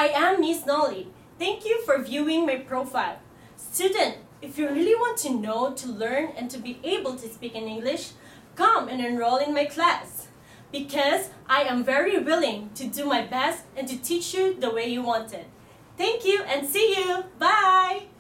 I am Miss Knolly. Thank you for viewing my profile. Student, if you really want to know, to learn, and to be able to speak in English, come and enroll in my class. Because I am very willing to do my best and to teach you the way you want it. Thank you and see you. Bye!